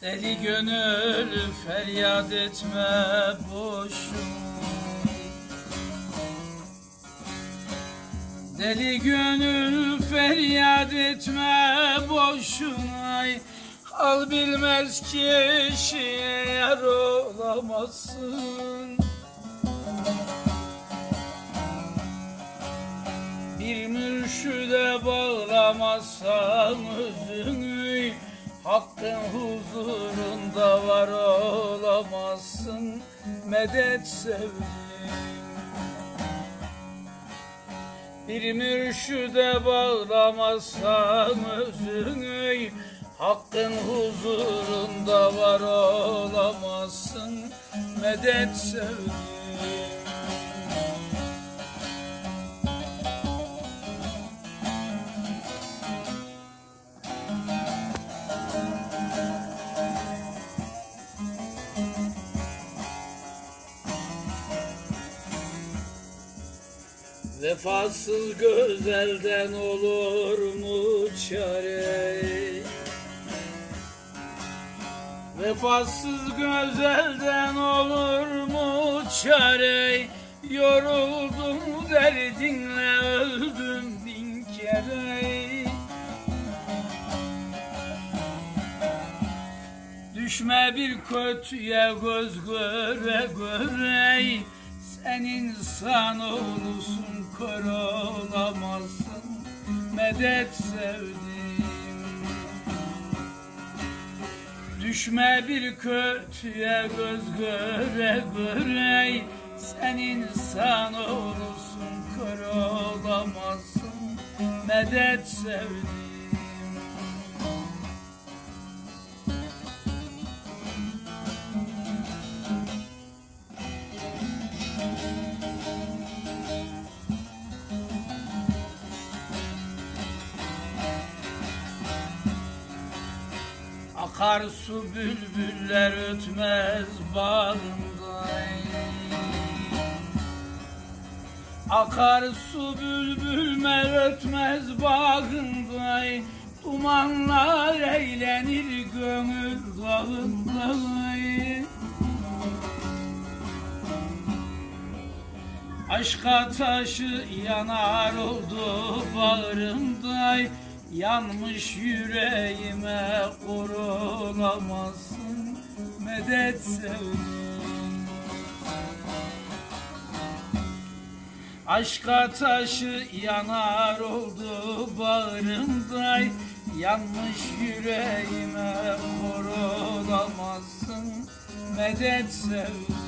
Deli gönül feryat etme boşuna. Deli gönül feryat etme boşuna. Hal bilmez kişiye yar olamazsın. Bir mürşide bağlamazsan özünü, Hakkın huzurunda var olamazsın. Medet sevdim. Bir mürşide bağlamazsan özünü, Hakkın huzurunda var olamazsın. Medet sevdim. Vefasız gözelden olur mu çare? Vefasız gözelden olur mu çare? Yoruldum derdinle, öldüm bin kere. Düşme bir kötüye göz göre göre. Sen insan olursun, kör olamazsın. Medet sevdim. Düşme bir kötüye göz göre göre. Sen insan olursun, kör olamazsın. Medet sevdim. Akarsu bülbüller ötmez bağımda. Akarsu bülbüller ötmez bağımda. Dumanlar eğlenir gönül dağında. Aşka taşı yanar oldu bağrımda. Yanmış yüreğime korulamazsın. Medet sevdim. Aşka taşı yanar oldu bağrımda. Yanmış yüreğime korulamazsın. Medet sevdim.